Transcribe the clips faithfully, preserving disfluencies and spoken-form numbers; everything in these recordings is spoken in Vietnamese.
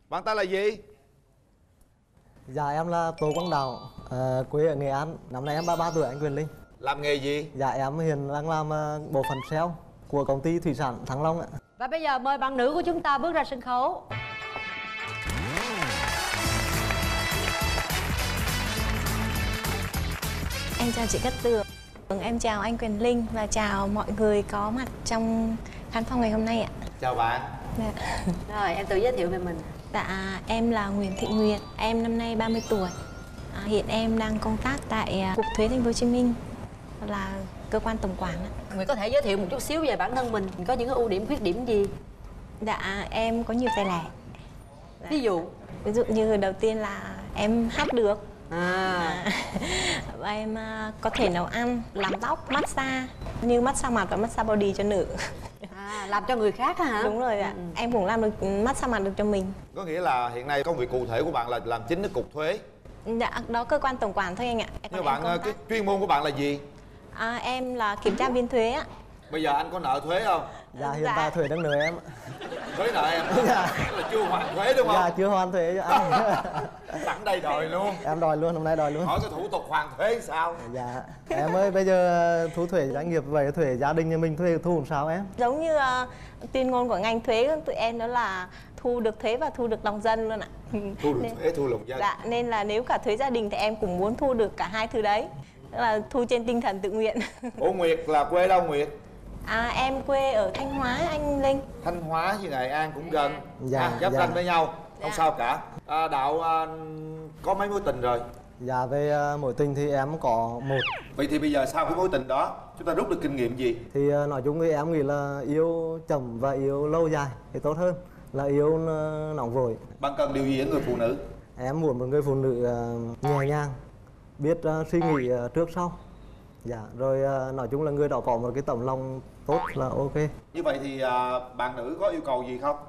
Bạn ta là gì? Dạ em là Tô Quang Đạo, à, quê ở Nghệ An. Năm nay em ba mươi ba tuổi anh Quyền Linh. Làm nghề gì? Dạ em hiện đang làm uh, bộ phận sale của công ty thủy sản Thăng Long ạ. Và bây giờ mời bạn nữ của chúng ta bước ra sân khấu. Em chào chị Cát Tường, em chào anh Quyền Linh và chào mọi người có mặt trong khán phòng ngày hôm nay ạ. Chào bạn. Dạ. Rồi em tự giới thiệu về mình. Dạ, em là Nguyễn Thị Nguyệt, em năm nay ba mươi tuổi. À, hiện em đang công tác tại Cục Thuế Thành phố Hồ Chí Minh, là cơ quan tổng quản ạ. Nguyệt có thể giới thiệu một chút xíu về bản thân mình, có những ưu điểm khuyết điểm gì? Dạ, em có nhiều tài lẻ. Dạ. Ví dụ? Ví dụ như đầu tiên là em hát được. À. Và em uh, có thể nấu ăn, làm tóc, massage, như massage mặt và massage body cho nữ. À, làm cho người khác hả? Đúng rồi ạ. Ừ. Em cũng làm được massage mặt được cho mình. Có nghĩa là hiện nay công việc cụ thể của bạn là làm chính ở Cục Thuế. Dạ, đó cơ quan tổng quản thôi anh ạ. Nhưng bạn cái chuyên môn của bạn là gì? À, em là kiểm tra viên thuế ạ. Bây giờ anh có nợ thuế không? Dạ hiện tại thuế đang nợ em. Thuế nợ em? Dạ. Là chưa hoàn thuế đúng không? Dạ chưa hoàn thuế cho anh. Sẵn đây đòi luôn. Em đòi luôn, hôm nay đòi luôn. Hỏi cái thủ tục hoàn thuế sao? Dạ em ơi, bây giờ thu thuế doanh nghiệp vậy, thuế gia đình nhà mình thuế thu làm sao em? Giống như uh, tuyên ngôn của ngành thuế của tụi em đó là thu được thuế và thu được lòng dân luôn ạ. Thu được nên, thuế, thu lòng dân. Dạ, nên là nếu cả thuế gia đình thì em cũng muốn thu được cả hai thứ đấy. Tức là thu trên tinh thần tự nguyện. Ủa Nguyệt là quê đâu Nguyệt? À, em quê ở Thanh Hóa anh Linh. Thanh Hóa với Nghệ An cũng gần. Dạ, à, giáp dạ. ranh với nhau, không Dạ. sao cả. À, Đạo à, có mấy mối tình rồi? Dạ về uh, mối tình thì em có một. Vậy thì bây giờ sau cái mối tình đó chúng ta rút được kinh nghiệm gì? Thì uh, nói chung thì em nghĩ là yêu chậm và yêu lâu dài thì tốt hơn là yêu uh, nóng vội. Bạn cần điều gì ở người phụ nữ? Em muốn một người phụ nữ uh, nhẹ nhàng, biết uh, suy nghĩ uh, trước sau. Dạ, rồi uh, nói chung là người đó có một cái tấm lòng tốt là ok. Như vậy thì à, bạn nữ có yêu cầu gì không?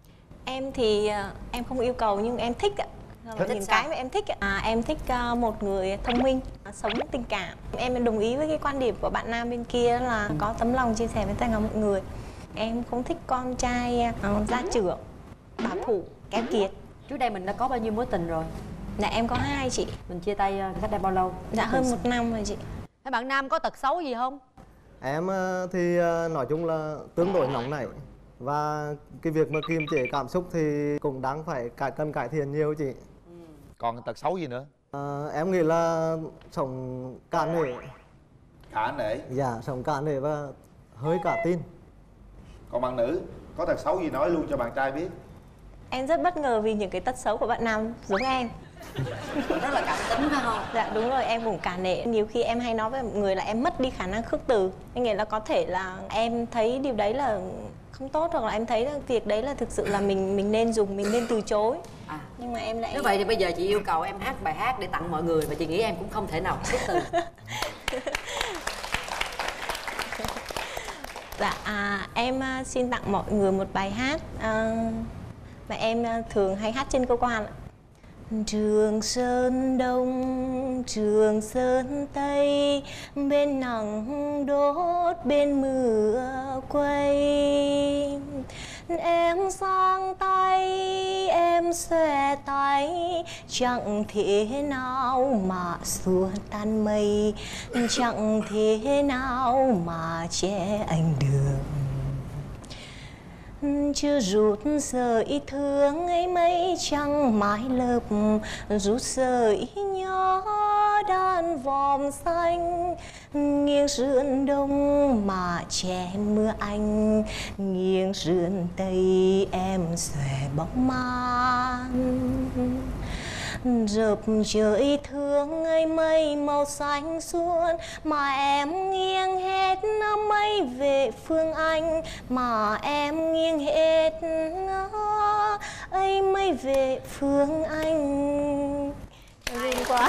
Em thì uh, em không yêu cầu nhưng em thích ạ. Là những cái mà em thích ạ. À, em thích uh, một người thông minh, uh, sống tình cảm. Em đồng ý với cái quan điểm của bạn nam bên kia là có tấm lòng chia sẻ với tất cả mọi người. Em không thích con trai uh, gia trưởng, bảo thủ, kém kiệt. Trước đây mình đã có bao nhiêu mối tình rồi? Dạ em có hai chị. Mình chia tay uh, cách đây bao lâu? Dạ hơn một năm rồi chị. Thế bạn nam có tật xấu gì không? Em uh, thì uh, nói chung là tương đối nóng nảy. Và cái việc mà kiềm chế cảm xúc thì cũng đáng phải cải, cần cải thiện nhiều chị. Ừ. Còn tật xấu gì nữa? À, em nghĩ là sống cả nể. Cả nể. Dạ, sống cả nể và hơi cả tin. Còn bạn nữ có tật xấu gì nói luôn cho bạn trai biết? Em rất bất ngờ vì những cái tật xấu của bạn nam giống em. Rất là cảm tính phải không? Dạ đúng rồi, em cũng cả nể. Nhiều khi em hay nói với mọi người là em mất đi khả năng khước từ. Nghĩa là có thể là em thấy điều đấy là không tốt, hoặc là em thấy là việc đấy là thực sự là mình mình nên dùng, mình nên từ chối. À. Nhưng mà em lại... Nếu vậy thì bây giờ chị yêu cầu em hát bài hát để tặng mọi người và chị nghĩ em cũng không thể nào khước từ. Dạ, à, em uh, xin tặng mọi người một bài hát uh, mà em uh, thường hay hát trên cơ quan. Trường Sơn Đông, Trường Sơn Tây, bên nắng đốt, bên mưa quay. Em giang tay, em xòe tay, chẳng thế nào mà xua tan mây, chẳng thế nào mà che anh đường. Chưa rút sợi thương ấy mấy trăng mái lợp, rút sợi nhỏ đan vòm xanh, nghiêng sườn đông mà che mưa anh, nghiêng sườn tây em xòe bóng màn. Rợp trời thương ấy mây màu xanh suốt, mà em nghiêng hết mây về phương anh, mà em nghiêng hết ấy mây về phương anh. Duyên quá.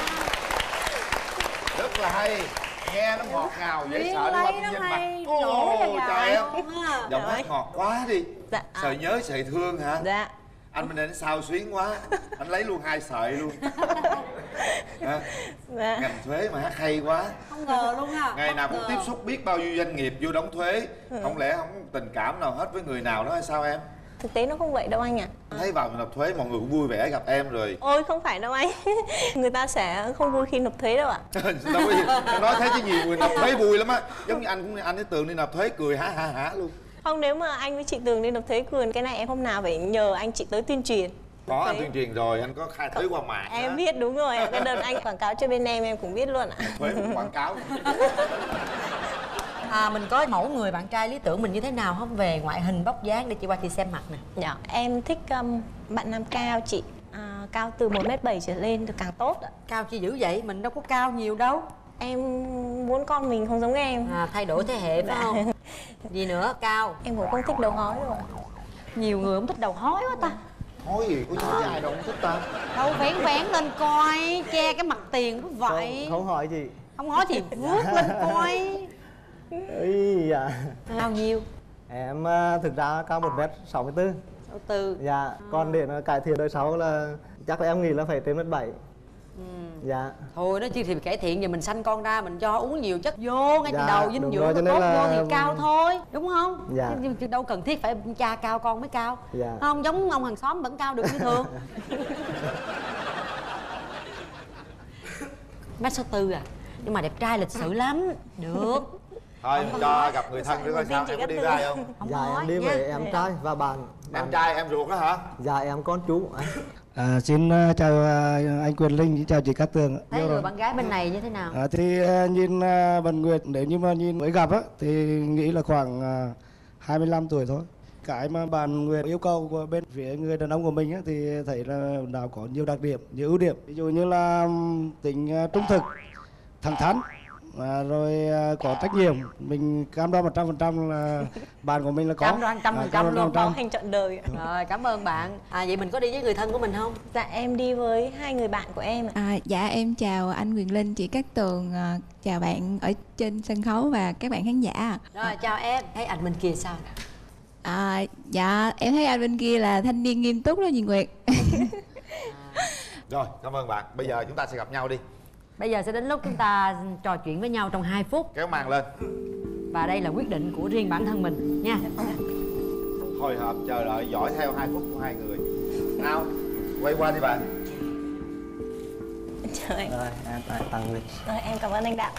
Rất là hay, nghe nó ngọt ngào dễ sợ nó qua bên dân mặt. Ồ, trời em, giọng hát ngọt quá đi. Dạ. Sợi nhớ sợi thương hả? Dạ. Anh bên đây nó sao xuyến quá, anh lấy luôn hai sợi luôn. À, Dạ. ngành thuế mà hát hay quá. Không ngờ luôn ha. Ngày nào cũng tiếp xúc biết bao nhiêu doanh nghiệp vô đóng thuế. Không lẽ không có tình cảm nào hết với người nào đó hay sao em? thực tế nó không vậy đâu anh ạ. À. Thấy vào nộp thuế mọi người cũng vui vẻ gặp em rồi. Ôi không phải đâu anh. Người ta sẽ không vui khi nộp thuế đâu ạ. Đâu có gì, em nói thế chứ nhiều người nộp thuế vui lắm á. Giống như anh cũng anh với Tường đi nộp thuế cười hả hả hả luôn. Không, nếu mà anh với chị Tường đi nộp thuế cười, cái này em hôm nào phải nhờ anh chị tới tuyên truyền. Có anh tuyên truyền rồi, anh có khai thuế qua mạng. Em đó. biết, đúng rồi, cái đợt anh quảng cáo cho bên em em cũng biết luôn ạ. Thuế cũng quảng cáo. À, mình có mẫu người bạn trai lý tưởng mình như thế nào không, về ngoại hình vóc dáng để chị qua chị xem mặt nè. Dạ, em thích um, bạn nam cao chị, à, cao từ một mét bảy trở lên thì càng tốt ạ. Cao chi dữ vậy, mình đâu có cao nhiều đâu. Em muốn con mình không giống em. À, thay đổi thế hệ phải không? Gì nữa, cao. Em cũng không thích đầu hói đâu ạ. Nhiều người không thích đầu hói quá ta. Hói gì, có chứ ai đâu không thích ta. Đâu vén vén lên coi, che cái mặt tiền cũng vậy. Không, không hỏi chị. Không hói thì vuốt lên coi. Ý, dạ. Bao nhiêu? Em à, thực ra cao một mét sáu mươi tư. Sáu tư. Dạ, à. Còn để nó cải thiện đời sau là chắc là em nghĩ là phải trên mét bảy. Ừ. Dạ. Thôi nói chi thì cải thiện, giờ mình sanh con ra mình cho uống nhiều chất vô ngay từ Dạ, đầu, dinh đúng dưỡng rồi, cho nó nên tốt là- vô thì cao thôi, đúng không? Dạ. Chứ, chứ đâu cần thiết phải cha cao con mới cao. Dạ. Không giống ông hàng xóm vẫn cao được như thường. Mét sáu tư à, nhưng mà đẹp trai lịch sự lắm. Được. Thôi cho gặp người thân nữa coi sao, em có đi ra không? Không Dạ nói em đi nha. với em trai và bạn. Em bạn- trai em ruột đó hả? Dạ em con chú. Anh. À, xin uh, chào uh, anh Quyền Linh, chào chị Cát Tường. Thấy Yêu người rồi. bạn gái bên này như thế nào? À, thì uh, nhìn uh, Bần Nguyệt, nếu như mà nhìn mới gặp á thì nghĩ là khoảng uh, hai mươi lăm tuổi thôi. Cái mà bạn Nguyệt yêu cầu của bên phía người đàn ông của mình á, thì thấy là nào có nhiều đặc điểm, nhiều ưu điểm. Ví dụ như là um, tính uh, trung thực, thẳng thắn, à, rồi uh, có trách nhiệm. Mình cam đoan một trăm phần trăm là bạn của mình là có. Cam đoan trăm phần À, trăm cam đoan luôn. trăm. Có hành trọn đời ạ. Rồi, cảm ơn bạn. À, vậy mình có đi với người thân của mình không? Dạ em đi với hai người bạn của em ạ. À, dạ em chào anh Quyền Linh, chị Cát Tường, à, chào bạn ở trên sân khấu và các bạn khán giả. Rồi, chào em. Thấy anh bên kia sao? À, dạ em thấy anh bên kia là thanh niên nghiêm túc đó chị Nguyệt. Rồi, cảm ơn bạn. Bây giờ chúng ta sẽ gặp nhau đi. Bây giờ sẽ đến lúc chúng ta trò chuyện với nhau trong hai phút. Kéo màn lên. Và đây là quyết định của riêng bản thân mình nha. Hồi hộp chờ đợi dõi theo hai phút của hai người. Nào, quay qua đi bạn. Trời anh. Rồi em tặng- tặng Nguyệt. Rồi, em cảm ơn anh Đạo.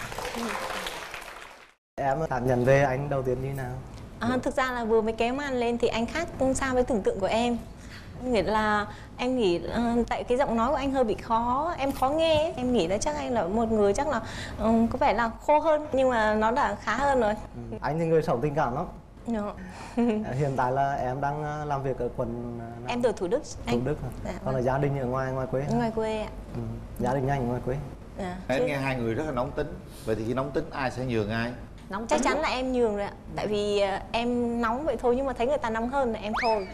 Em cảm nhận về anh đầu tiên như nào? À, thực ra là vừa mới kéo màn lên thì anh khác xa với tưởng tượng của em. Nghĩa là em nghĩ uh, tại cái giọng nói của anh hơi bị khó, em khó nghe ấy. Em nghĩ là chắc anh là một người chắc là um, có vẻ là khô hơn, nhưng mà nó đã khá hơn rồi. Ừ. Anh thì người sống tình cảm lắm. Dạ. À, hiện tại là em đang à, làm việc ở quận à, Em từ Thủ Đức Thủ anh. Đức hả? Dạ, Còn là gia đình ở ngoài ngoài quê. ngoài quê ạ. Ừ. Gia đình anh ở ngoài quê. Dạ. Em Chứ nghe hai người rất là nóng tính. Vậy thì khi nóng tính ai sẽ nhường ai? Nóng chắc tính chắn lắm. là em nhường rồi ạ. Tại vì uh, em nóng vậy thôi, nhưng mà thấy người ta nóng hơn là em thôi.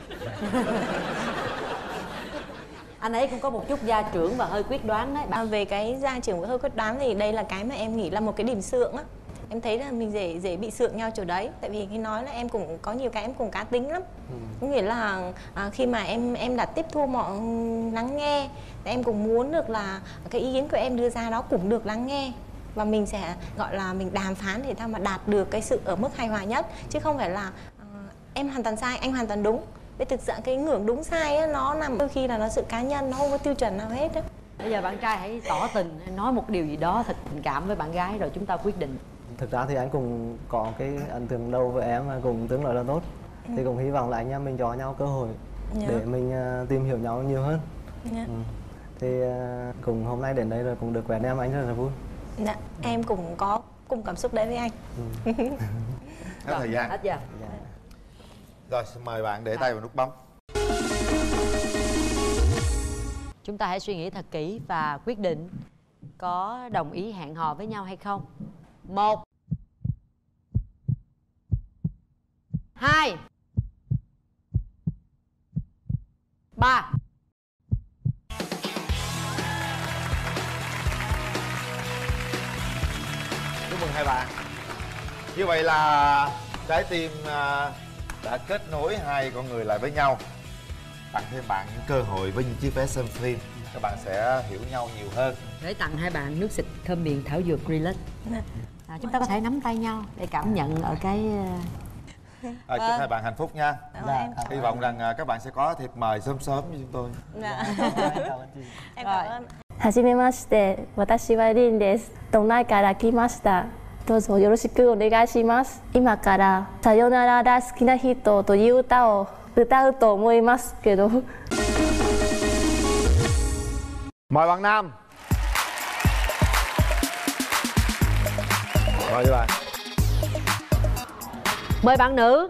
Anh ấy cũng có một chút gia trưởng và hơi quyết đoán đấy. À, về cái gia trưởng và hơi quyết đoán thì đây là cái mà em nghĩ là một cái điểm sượng á. Em thấy là mình dễ dễ bị sượng nhau chỗ đấy. Tại vì khi nói là em cũng có nhiều cái em cũng cá tính lắm. Ừ. Có nghĩa là à, khi mà em em đã tiếp thu mọi lắng nghe, thì em cũng muốn được là cái ý kiến của em đưa ra đó cũng được lắng nghe. Và mình sẽ gọi là mình đàm phán để sao mà đạt được cái sự ở mức hài hòa nhất. Chứ không phải là à, em hoàn toàn sai, anh hoàn toàn đúng. Vì thực sự cái ngưỡng đúng sai á, nó nằm đôi khi là nó sự cá nhân, nó không có tiêu chuẩn nào hết á. Bây giờ bạn trai hãy tỏ tình, nói một điều gì đó thật tình cảm với bạn gái rồi chúng ta quyết định. Thực ra thì anh cũng có cái ấn tượng đầu với em và cũng tương đối là tốt. Thì cũng hy vọng là anh em mình cho nhau cơ hội Dạ. để mình à, tìm hiểu nhau nhiều hơn. Dạ. Ừ. Thì à, cùng hôm nay đến đây rồi cũng được quen em, anh rất là vui. Dạ, em cũng có cùng cảm xúc đấy với anh. Hết thời gian. Hết giờ. Dạ. Rồi, xin mời bạn để tay vào nút bấm. Chúng ta hãy suy nghĩ thật kỹ và quyết định có đồng ý hẹn hò với nhau hay không. Một, hai, ba. Chúc mừng hai bạn. Như vậy là trái tim à, đã kết nối hai con người lại với nhau, tặng thêm bạn những cơ hội với những chiếc vé xem phim. Các bạn sẽ hiểu nhau nhiều hơn. Để tặng hai bạn nước xịt thơm miệng thảo dược Relax. À, chúng ta có thể nắm tay nhau để cảm nhận ở cái À, chúc hai bạn hạnh phúc nha. Dạ. Hy vọng rằng à, các bạn sẽ có thiệp mời sớm sớm như chúng tôi. Dạ. Em Rồi. cảm ơn. はじめまして、私はリンです。都内から来ました。どうぞよろしくお願いします。今からさよなら大好きな人という歌を歌うと思いますけど。 Mời bạn nam. Mời bạn. Mời bạn nữ.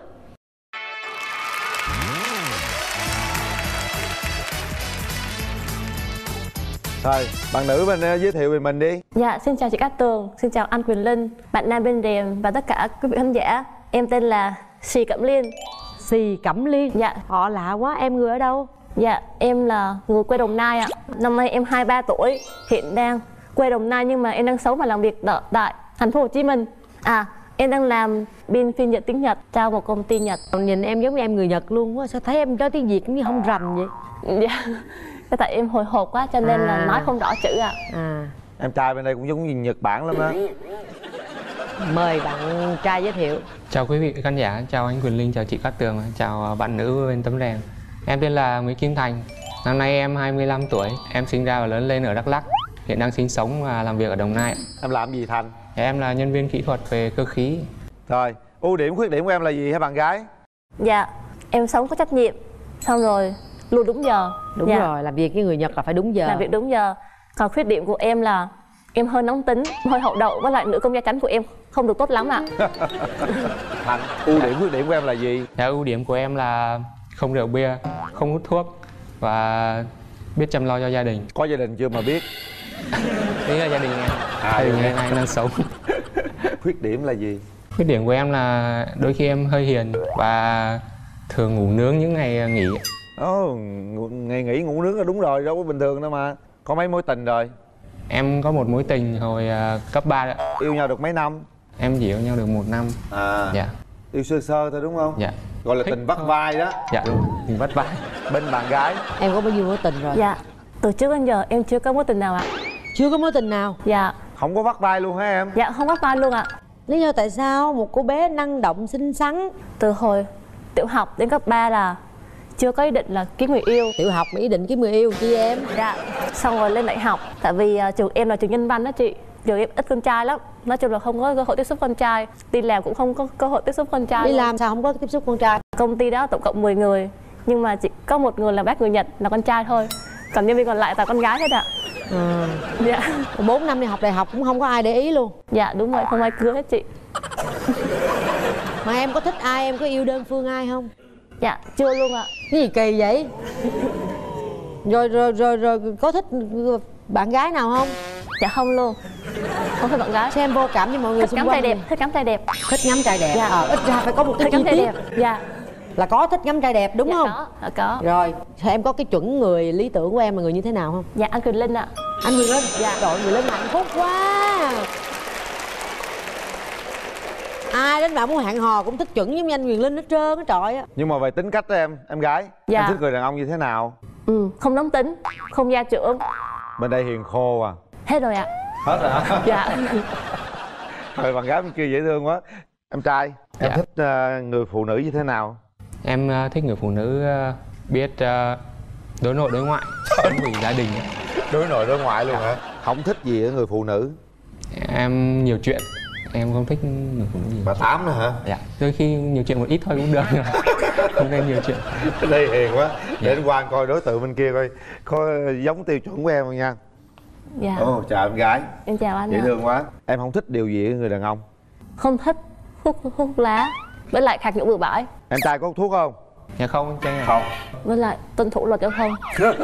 Rồi, bạn nữ mình uh, giới thiệu về mình đi. Dạ, xin chào chị Cát Tường, xin chào anh Quyền Linh, bạn nam bên rèm và tất cả quý vị khán giả. Em tên là Sì Cẩm Liên. Sì Cẩm Liên. Dạ. Họ lạ quá, em người ở đâu? Dạ, em là người quê Đồng Nai ạ. Năm nay em hai mươi ba tuổi, hiện đang quê Đồng Nai nhưng mà em đang sống và làm việc ở tại thành phố Hồ Chí Minh. À, em đang làm biên phiên dịch tiếng Nhật cho một công ty Nhật. Nhìn em giống như em người Nhật luôn quá, sao thấy em nói tiếng Việt cũng như không rành vậy? Dạ. Cái tại em hồi hộp quá cho nên là À. nói không rõ chữ ạ. À, Em trai bên đây cũng giống như Nhật Bản lắm á. mời bạn trai giới thiệu. Chào quý vị khán giả, chào anh Quyền Linh, chào chị Cát Tường, chào bạn nữ bên tấm rèm. Em tên là Nguyễn Kim Thành, năm nay em hai mươi lăm tuổi, em sinh ra và lớn lên ở Đắk Lắk, hiện đang sinh sống và làm việc ở Đồng Nai. Em làm gì Thành? Em là nhân viên kỹ thuật về cơ khí. Rồi, ưu điểm khuyết điểm của em là gì hả bạn gái? Dạ, em sống có trách nhiệm, xong rồi luôn đúng giờ. Đúng Dạ. rồi, làm việc với người Nhật là phải đúng giờ. Làm việc đúng giờ. Còn khuyết điểm của em là em hơi nóng tính, hơi hậu đậu, với lại nữ công gia chánh của em không được tốt lắm ạ. Thành, ưu điểm khuyết điểm của em là gì? Dạ, ưu điểm của em là không rượu bia, không hút thuốc và biết chăm lo cho gia đình. Có gia đình chưa mà biết? Đấy là gia đình em, À, gia đình vậy em đang sống. Khuyết điểm là gì? Khuyết điểm của em là đôi khi em hơi hiền và thường ngủ nướng những ngày nghỉ. Ồ, ngủ- ngày nghỉ ngủ nướng là đúng rồi, đâu có bình thường đâu mà. Có mấy mối tình rồi? Em có một mối tình hồi à, cấp ba đấy. Yêu nhau được mấy năm? Em chỉ yêu nhau được một năm. À, Dạ, yêu sơ sơ thôi đúng không? dạ, Gọi là Thích tình vắt thôi. vai đó. dạ đúng, tình vắt vai. Bên bạn gái? Em có bao nhiêu mối tình rồi? Dạ, từ trước đến giờ em chưa có mối tình nào ạ. Chưa có mối tình nào? Dạ, Không có vắt vai luôn hả em? dạ không có vai luôn ạ. Lý do tại sao một cô bé năng động xinh xắn, Từ hồi tiểu học đến cấp ba là chưa có ý định là kiếm người yêu. tiểu học mà ý định kiếm người yêu chi em? Dạ, xong rồi lên đại học. Tại vì uh, trường em là trường nhân văn đó chị. Trường em ít con trai lắm. Nói chung là không có cơ hội tiếp xúc con trai. Đi làm cũng không có cơ hội tiếp xúc con trai Đi luôn. làm sao không có tiếp xúc con trai? Công ty đó tổng cộng mười người. Nhưng mà chỉ có một người là bác người Nhật là con trai thôi. Còn nhân viên còn lại là con gái hết ạ. À, Dạ, bốn năm đi học đại học cũng không có ai để ý luôn. dạ đúng rồi, không ai cưới hết chị. Mà em có thích ai, em có yêu đơn phương ai không? Dạ, chưa luôn ạ. Cái gì kỳ vậy? Rồi rồi rồi rồi có thích bạn gái nào không? Dạ không luôn. Không phải bạn gái. Xem vô cảm với mọi người Thích xung ngắm quanh. trai đẹp, thích ngắm trai đẹp. Thích ngắm trai đẹp. Dạ. Ờ, ít ra phải có một cái Thích ngắm chi trai tiết đẹp. Dạ. là có thích ngắm trai đẹp đúng Dạ không? có, dạ có. Rồi, em có cái chuẩn người lý tưởng của em là người như thế nào không? Dạ anh Quyền Linh ạ. Anh Quyền Linh. Dạ. Trời ơi, Quyền Linh hạnh phúc quá. Ai đến bạn muốn hẹn hò cũng thích chuẩn giống như anh Quyền Linh hết trơn á trời á. Nhưng mà về tính cách đó em, em gái, Dạ. em thích người đàn ông như thế nào? Ừ, không nóng tính, không gia trưởng. Bên đây hiền khô à? Hết rồi ạ. Hết rồi hả? Dạ. Rồi bạn gái bên kia dễ thương quá. Em trai, em Dạ. thích uh, người phụ nữ như thế nào? Em à, thích người phụ nữ à, biết à, đối nội đối ngoại, sống vì gia đình. Đối nội đối ngoại luôn hả? Không thích gì ở người phụ nữ? Em nhiều chuyện, em không thích người phụ nữ gì. Bà Tám nữa hả? Dạ, đôi khi nhiều chuyện một ít thôi cũng được. Không nên nhiều chuyện. Ở đây hiền quá. Để Dạ. anh Quang coi đối tượng bên kia coi có giống tiêu chuẩn của em không nha. Dạ. Ồ, chào em gái. Em chào anh Dễ ạ. thương quá. Em không thích điều gì ở người đàn ông? Không thích hút hút thuốc lá, với lại khạc nhổ bừa bãi, Em trai có hút thuốc không? Dạ không, tranh à? Không. với lại tuân thủ luật giao thông.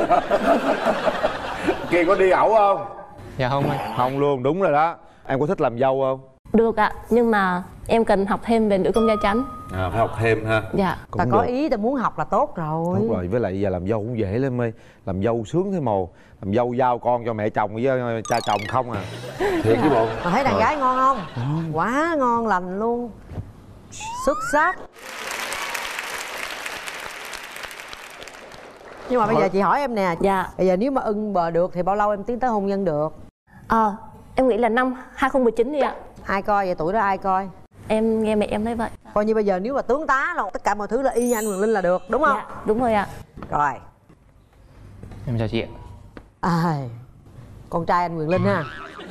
Kia có đi ẩu không? Dạ không anh. Không luôn, đúng rồi đó. Em có thích làm dâu không? Được ạ, nhưng mà em cần học thêm về nữ công gia chánh. À, phải học thêm ha. Dạ. Ta có ý ta muốn học là tốt rồi. Đúng rồi, với lại giờ làm dâu cũng dễ lắm em ơi. Làm dâu sướng thế mồ. Làm dâu giao con cho mẹ chồng với cha chồng không à. Thiệt chứ bộ. Mà thấy đàn gái ngon không? Quá ngon lành luôn. Xuất sắc. Nhưng mà bây giờ chị hỏi em nè. Dạ. Bây giờ nếu mà ưng bờ được thì bao lâu em tiến tới hôn nhân được? Ờ, em nghĩ là năm hai không một chín đi ạ. Ai coi vậy, tuổi đó ai coi? em nghe mẹ em nói vậy. Coi như bây giờ nếu mà tướng tá là tất cả mọi thứ là y như anh Quyền Linh là được, đúng không? Dạ, đúng rồi ạ. Rồi. Em chào chị ạ. À, con trai anh Quyền Linh ha.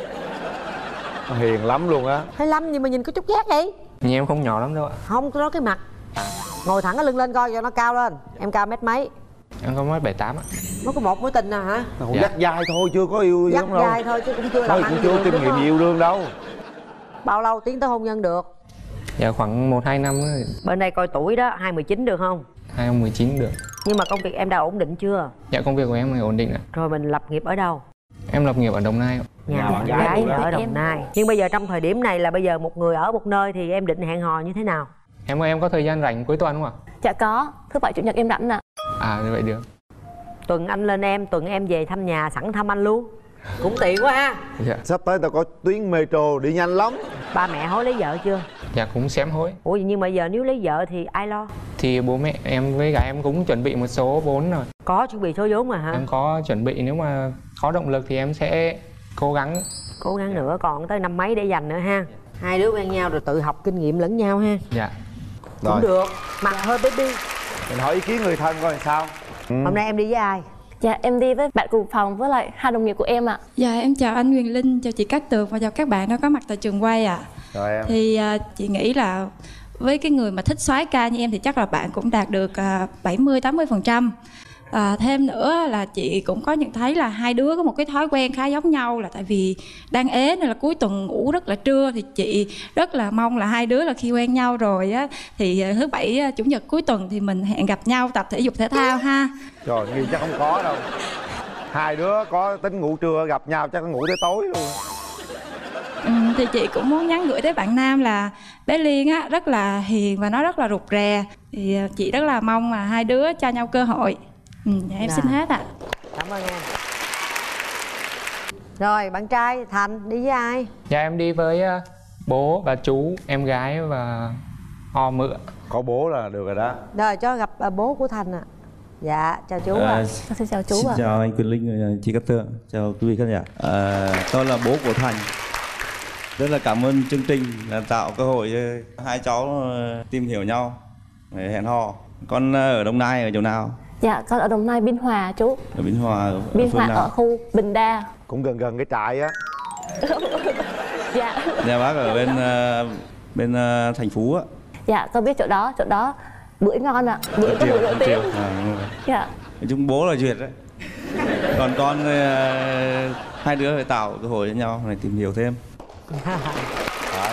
Hiền lắm luôn á. Hay lắm nhưng mà nhìn có chút ghét vậy. Nhưng em không nhỏ lắm đâu ạ. Không, có cái mặt. Ngồi thẳng cái lưng lên coi cho nó cao lên. Em cao mét mấy? Em có mét bảy tám ạ. Nó có một mối tình nào hả? Còn Dạ. dắt dai thôi, chưa có yêu Dắt giống đâu. dai thôi chứ cũng chưa làm Thôi ăn cũng chưa được, kinh đúng nghiệm không? yêu đương đâu. Bao lâu tiến tới hôn nhân được? Dạ khoảng một hai năm thôi. Bên đây coi tuổi đó, hai mười chín được không? hai mười chín được. Nhưng mà công việc em đã ổn định chưa? Dạ công việc của em là ổn định ạ. Rồi mình lập nghiệp ở đâu? Em lập nghiệp ở Đồng Nai ạ. Nhà bạn bạn gái gái luôn đó. ở Đồng Nai. Nhưng bây giờ trong thời điểm này là bây giờ một người ở một nơi thì em định hẹn hò như thế nào? Em ơi, em có thời gian rảnh cuối tuần không ạ? Dạ có, thứ bảy chủ nhật em rảnh ạ. À như vậy được. Tuần anh lên em, tuần em về thăm nhà sẵn thăm anh luôn. Cũng tiện quá ha. Dạ. Sắp tới tao có tuyến metro đi nhanh lắm. Ba mẹ hối lấy vợ chưa? Dạ cũng xém hối. Ủa nhưng mà giờ nếu lấy vợ thì ai lo? Thì bố mẹ em với cả em cũng chuẩn bị một số vốn rồi. Có chuẩn bị số vốn mà hả? Em có chuẩn bị, nếu mà có động lực thì em sẽ cố gắng. Cố gắng nữa, còn tới năm mấy để dành nữa ha. Hai đứa quen nhau rồi tự học kinh nghiệm lẫn nhau ha. Dạ. Cũng Rồi, được. Mặt hơi baby. mình hỏi ý kiến người thân coi làm sao. Ừ. Hôm nay em đi với ai? Dạ em đi với bạn cùng phòng với lại hai đồng nghiệp của em ạ. Dạ em chào anh Quyền Linh, chào chị Cát Tường và chào các bạn đã có mặt tại trường quay ạ. Rồi em. Thì à, chị nghĩ là với cái người mà thích soái ca như em thì chắc là bạn cũng đạt được à, bảy mươi tám mươi phần trăm. À, thêm nữa là chị cũng có nhận thấy là hai đứa có một cái thói quen khá giống nhau, là tại vì đang ế nên là cuối tuần ngủ rất là trưa, thì chị rất là mong là hai đứa là khi quen nhau rồi á thì thứ bảy chủ nhật cuối tuần thì mình hẹn gặp nhau tập thể dục thể thao ha. Trời, nghi chắc không có đâu. Hai đứa có tính ngủ trưa gặp nhau chắc ngủ tới tối luôn. Ừ, thì chị cũng muốn nhắn gửi tới bạn nam là bé Liên á rất là hiền và nó rất là rụt rè, thì chị rất là mong là hai đứa cho nhau cơ hội. Ừ, dạ, em Dạ. xin hết ạ. Cảm ơn em. Rồi bạn trai Thành đi với ai? Dạ em đi với uh, bố và chú, em gái và o mựa. Có bố là được rồi đó. Rồi cho gặp à, bố của Thành ạ. À. Dạ chào chú ạ. À, À. Xin chào chú Xin ạ. chào anh Quyền Linh, chị Cát Tường, chào quý vị khán giả. À, tôi là bố của Thành. Rất là cảm ơn chương trình là tạo cơ hội cho hai cháu tìm hiểu nhau, để hẹn hò. Con ở Đồng Nai ở chỗ nào? Dạ con ở Đồng Nai Biên Hòa chú. Ở Biên Hòa. Ở Biên phương Hòa nào? ở khu Bình Đa. Cũng gần gần cái trại á. Dạ. Nhà bác ở bên uh, bên uh, thành phố á. Dạ con biết chỗ đó, chỗ đó bưởi ngon ạ. Bưởi có bưởi nổi tiếng. À, đúng rồi. Dạ. Nói chung bố là duyệt đấy. Còn con uh, hai đứa phải tạo cơ hội cho nhau để tìm hiểu thêm. Rồi.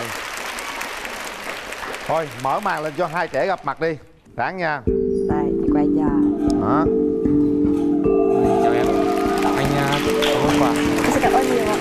Thôi mở màn lên cho hai trẻ gặp mặt đi. Ráng nha. Đây chị quay cho. Đó. Chào em. Anh uh, có món quà. Xin cảm ơn nhiều ạ.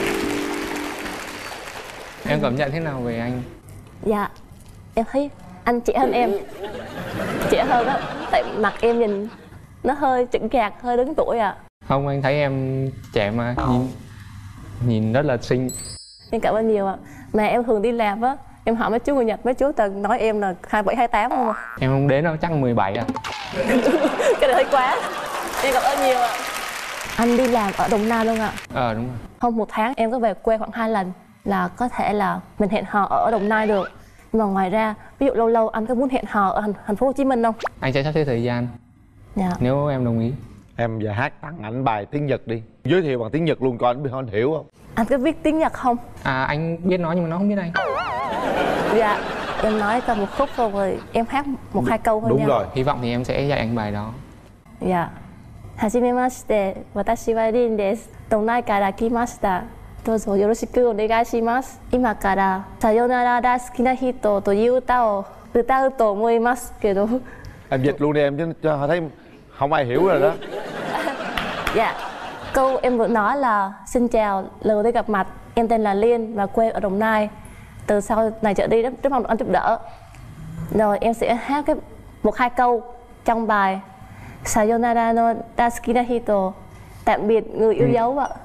Em cảm nhận thế nào về anh? Dạ em thấy anh trẻ hơn em. Trẻ hơn á. Tại mặt em nhìn nó hơi chững chạc, hơi đứng tuổi ạ. Không, anh thấy em trẻ mà nhìn nhìn rất là xinh. Em cảm ơn nhiều ạ. Mà em thường đi làm á, em hỏi mấy chú người Nhật, mấy chú từng nói em là hai bảy hai tám không ạ. Em không đến đâu, chắc mười bảy à. Cái này hơi quá. Em cảm ơn nhiều ạ. Anh đi làm ở Đồng Nai luôn ạ. Ờ đúng rồi. Không, một tháng em có về quê khoảng hai lần, là có thể là mình hẹn hò ở Đồng Nai được. Nhưng mà ngoài ra, ví dụ lâu lâu anh có muốn hẹn hò ở thành, thành phố Hồ Chí Minh không? Anh sẽ sắp xếp thời gian. Dạ. Nếu em đồng ý. Em về hát tặng ảnh bài tiếng Nhật đi. Giới thiệu bằng tiếng Nhật luôn coi anh biết anh hiểu không? Anh có biết tiếng Nhật không? À anh biết nói nhưng mà nó không biết anh. Dạ. Em nói cả một khúc thôi rồi em hát một hai câu thôi Đúng nha. rồi. Hy vọng thì em sẽ dạy anh bài đó. Dạ. Hajimemashite, watashi wa Rin desu. Donai kara kimashita. Dozo yoroshiku onegaishimasu. Ima kara sayonara da sukina hito to iu uta o utau to omoimasu kedo. Em dịch luôn đi em chứ cho họ thấy không ai hiểu rồi đó. Dạ. Câu em vừa nói là xin chào, lần đầu tiên gặp mặt, em tên là Liên và quê ở Đồng Nai. Từ sau này trở đi rất, rất mong được anh giúp đỡ. Rồi em sẽ hát cái một hai câu trong bài Sayonara no Dasukina Hito, tạm biệt người yêu dấu ạ.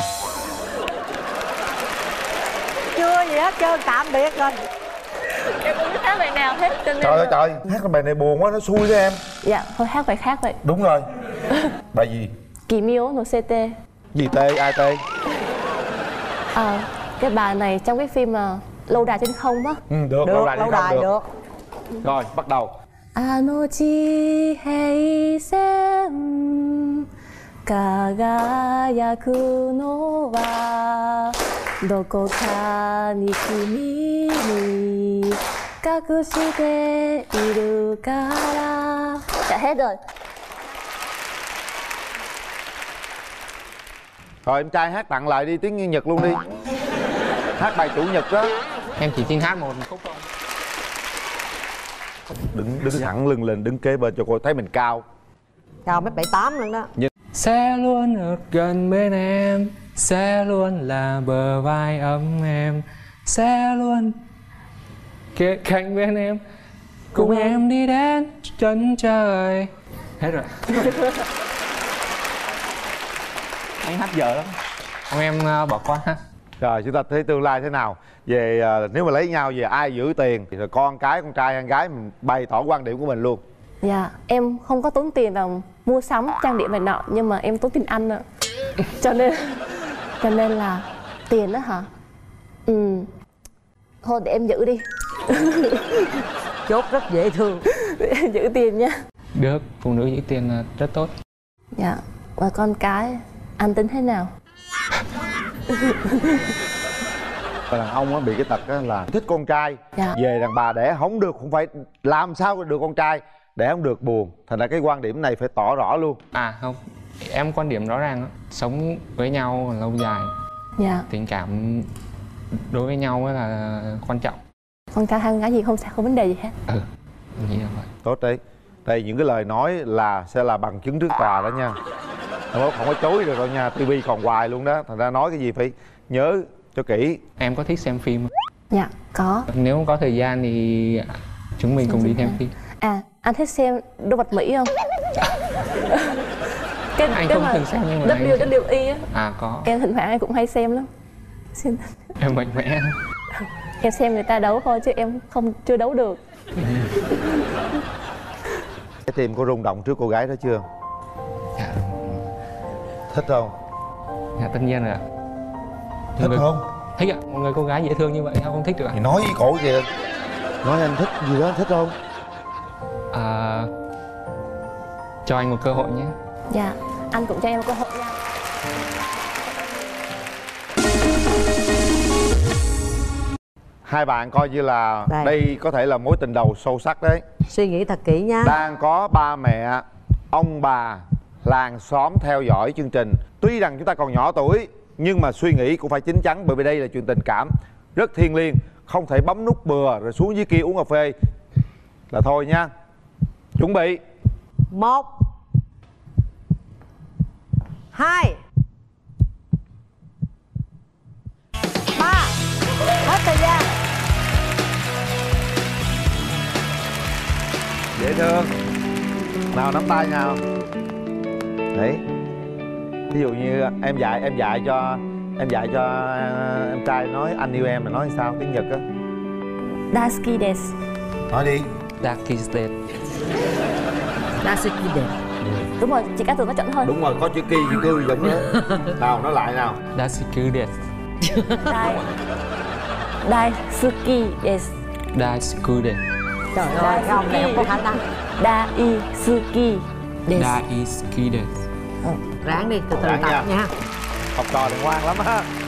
Chưa gì hết trơn, tạm biệt rồi. Em không biết hát bài nào hết cho nên Trời ơi là... trời, hát cái bài này buồn quá, nó xui đó em. Dạ, thôi hát bài khác vậy. Đúng rồi. Bài gì? Kimio no Sete. Gì tê, ai tê? Ờ, cái bài này trong cái phim mà lâu đài trên không á. Ừ, được, Được, lâu đài, lâu đài được. Rồi, bắt đầu. Anochi heisen kagayaku no wa doko ka ni kimi ni kakushite iru kara. Đã hết rồi. Rồi em trai hát tặng lại đi tiếng Nhật luôn đi. Hát bài chủ nhật đó. Em chỉ xin hát một khúc thôi. Đứng đứng thẳng lưng lên, đứng kế bên cho cô thấy mình cao. Cao mét bảy tám lần đó. Sẽ luôn ở gần bên em, sẽ luôn là bờ vai ấm em, sẽ luôn kề cạnh bên em, cùng em đi đến chân trời. Hết rồi. Anh hát dở lắm. Không, em uh, bỏ qua ha. Rồi chúng ta thấy tương lai thế nào. Về uh, nếu mà lấy nhau về ai giữ tiền thì rồi con cái, con trai, con gái mình bày tỏ quan điểm của mình luôn. Dạ, em không có tốn tiền vào mua sắm, trang điểm này nọ, nhưng mà em tốn tiền ăn ạ. Cho nên cho nên là tiền đó hả? Ừ. Thôi để em giữ đi. Chốt rất dễ thương. Để em giữ tiền nha. Được, phụ nữ giữ tiền là rất tốt. Dạ, và con cái anh tính thế nào? Đàn ông á bị cái tật á là thích con trai. Dạ. Về đàn bà đẻ không được, cũng phải làm sao được con trai để không được buồn. Thành ra cái quan điểm này phải tỏ rõ luôn. À không, em quan điểm rõ ràng đó. Sống với nhau lâu dài, Dạ. tình cảm đối với nhau là quan trọng. Con trai hay con gái gì không sao, không vấn đề gì hết. Ừ, mình nghĩ là vậy. Tốt đấy. Đây những cái lời nói là sẽ là bằng chứng trước tòa đó nha. Không, không có chối được đâu nha, tivi còn hoài luôn đó. Thành ra nói cái gì phải nhớ cho kỹ. Em có thích xem phim không? Dạ, có. Nếu có thời gian thì chúng mình cùng đi xem phim. À, anh thích xem đồ vật Mỹ không? cái, Anh cái không thường xem nhưng mà W W E á. À có. Em thỉnh thoảng em cũng hay xem lắm. Xem... Em mạnh mẽ. Em xem người ta đấu thôi chứ em không chưa đấu được. Cái tim có rung động trước cô gái đó chưa? Dạ. Thích không? Dạ tất nhiên rồi ạ. Thích người... không? Thích ạ, một người cô gái dễ thương như vậy sao không thích được ạ? Thì nói với cổ kìa. Nói anh thích gì đó, thích không? À, cho anh một cơ hội nhé. Dạ, anh cũng cho em một cơ hội nha. Hai bạn coi như là đây. đây có thể là mối tình đầu sâu sắc đấy. Suy nghĩ thật kỹ nha. Đang có ba mẹ, ông bà, làng xóm theo dõi chương trình. Tuy rằng chúng ta còn nhỏ tuổi nhưng mà suy nghĩ cũng phải chín chắn, bởi vì đây là chuyện tình cảm rất thiêng liêng, không thể bấm nút bừa rồi xuống dưới kia uống cà phê là thôi nha. Chuẩn bị. Một, hai, ba. Hết thời gian. Dễ thương. Nào nắm tay nào. Đấy. Ví dụ như em dạy em dạy cho em dạy cho em trai nói anh yêu em là nói sao tiếng Nhật á? Daisuki desu. Nói đi. Daisuki Daisuki desu. Đúng rồi, chỉ Cát Tường có chuẩn thôi. Đúng rồi, có chữ ki chữ cư giống đó. Nào nói lại nào. Daisuki desu. Dai... Daisuki desu. Daisuki desu. Trời ơi, cái ông này không có khả năng. Daisuki desu. Daisuki desu. Ráng đi, từ từ Ráng tập nha. nha. Học trò đừng ngoan lắm á.